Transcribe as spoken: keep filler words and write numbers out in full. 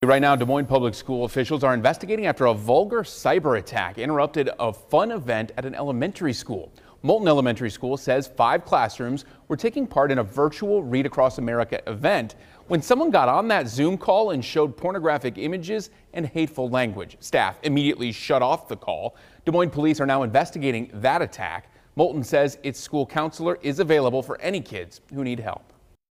Right now, Des Moines Public School officials are investigating after a vulgar cyber attack interrupted a fun event at an elementary school. Moulton Elementary School says five classrooms were taking part in a virtual Read Across America event when someone got on that Zoom call and showed pornographic images and hateful language. Staff immediately shut off the call. Des Moines police are now investigating that attack. Moulton says its school counselor is available for any kids who need help.